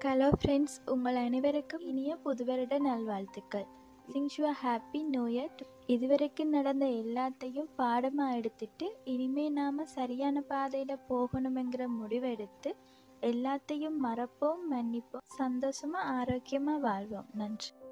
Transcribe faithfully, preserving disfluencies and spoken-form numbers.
Hello friends, உங்கள் அனைவருக்கும் இனிய புதுவருட நல்வாழ்த்துக்கள். சிங்ஸ் யூ ஹாப்பி நியூ இயர். இதுவரைக்கும் நடந்த எல்லாத்தையும் பாடமாக எடுத்துட்டு இனிமே நாம் சரியான பாதையில் போகணுங்கிற முடிவெடுத்து எல்லாத்தையும் மறப்போம், மன்னிப்போம், சந்தோஷமாக ஆரோக்கியமாக வாழ்வோம். நன்றி.